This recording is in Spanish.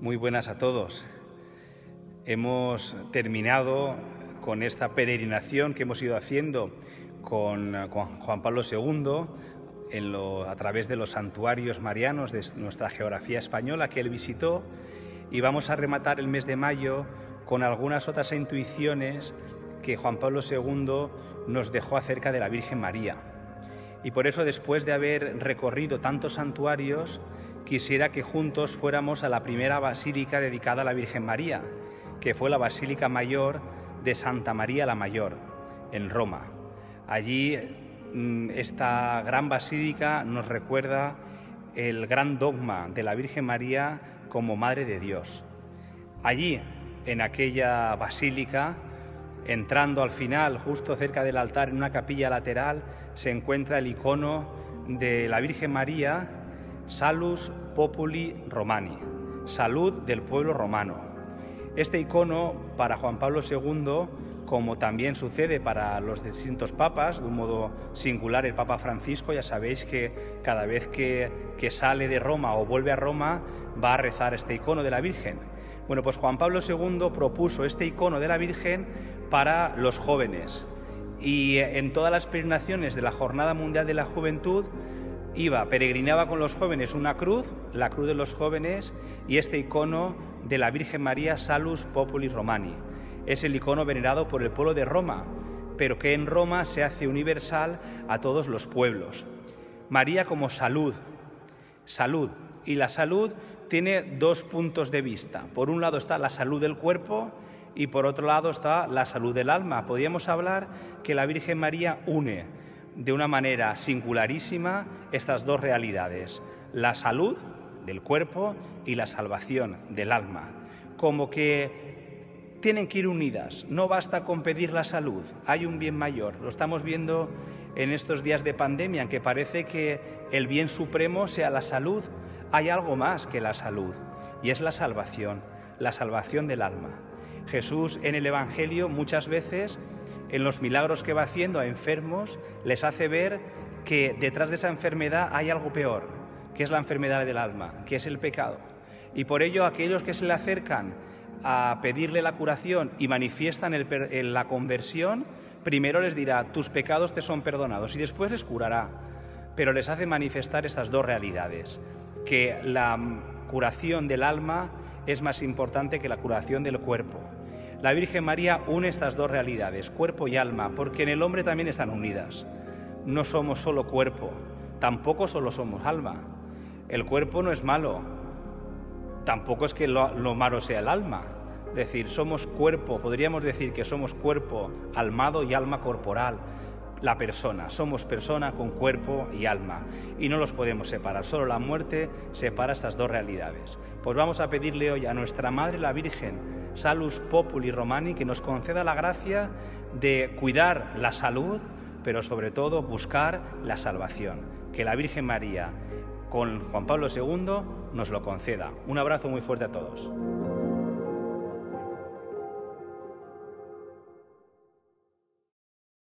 Muy buenas a todos. Hemos terminado con esta peregrinación que hemos ido haciendo con Juan Pablo II a través de los santuarios marianos de nuestra geografía española que él visitó, y vamos a rematar el mes de mayo con algunas otras intuiciones que Juan Pablo II nos dejó acerca de la Virgen María. Y por eso, después de haber recorrido tantos santuarios, quisiera que juntos fuéramos a la primera basílica dedicada a la Virgen María, que fue la Basílica Mayor de Santa María la Mayor, en Roma. Allí, esta gran basílica nos recuerda el gran dogma de la Virgen María como Madre de Dios. Allí, en aquella basílica, entrando al final, justo cerca del altar, en una capilla lateral, se encuentra el icono de la Virgen María, Salus Populi Romani, salud del pueblo romano. Este icono, para Juan Pablo II, como también sucede para los distintos papas, de un modo singular el Papa Francisco, ya sabéis que cada vez que sale de Roma o vuelve a Roma va a rezar este icono de la Virgen. Bueno, pues Juan Pablo II propuso este icono de la Virgen para los jóvenes, y en todas las peregrinaciones de la Jornada Mundial de la Juventud peregrinaba con los jóvenes una cruz, la cruz de los jóvenes, y este icono de la Virgen María, Salus Populi Romani. Es el icono venerado por el pueblo de Roma, pero que en Roma se hace universal a todos los pueblos. María como salud, y la salud tiene dos puntos de vista. Por un lado está la salud del cuerpo y por otro lado está la salud del alma. Podríamos hablar que la Virgen María une de una manera singularísima estas dos realidades, la salud del cuerpo y la salvación del alma, como que tienen que ir unidas. No basta con pedir la salud, hay un bien mayor. Lo estamos viendo en estos días de pandemia, en que parece que el bien supremo sea la salud. Hay algo más que la salud, y es la salvación del alma. Jesús en el Evangelio muchas veces, en los milagros que va haciendo a enfermos, les hace ver que detrás de esa enfermedad hay algo peor, que es la enfermedad del alma, que es el pecado. Y por ello aquellos que se le acercan a pedirle la curación y manifiestan la conversión, primero les dirá: tus pecados te son perdonados, y después les curará. Pero les hace manifestar estas dos realidades, que la curación del alma es más importante que la curación del cuerpo. La Virgen María une estas dos realidades, cuerpo y alma, porque en el hombre también están unidas. No somos solo cuerpo, tampoco solo somos alma. El cuerpo no es malo, tampoco es que lo malo sea el alma. Es decir, somos cuerpo, podríamos decir que somos cuerpo almado y alma corporal. La persona, somos persona con cuerpo y alma, y no los podemos separar, solo la muerte separa estas dos realidades. Pues vamos a pedirle hoy a nuestra Madre la Virgen, Salus Populi Romani, que nos conceda la gracia de cuidar la salud, pero sobre todo buscar la salvación. Que la Virgen María, con Juan Pablo II, nos lo conceda. Un abrazo muy fuerte a todos.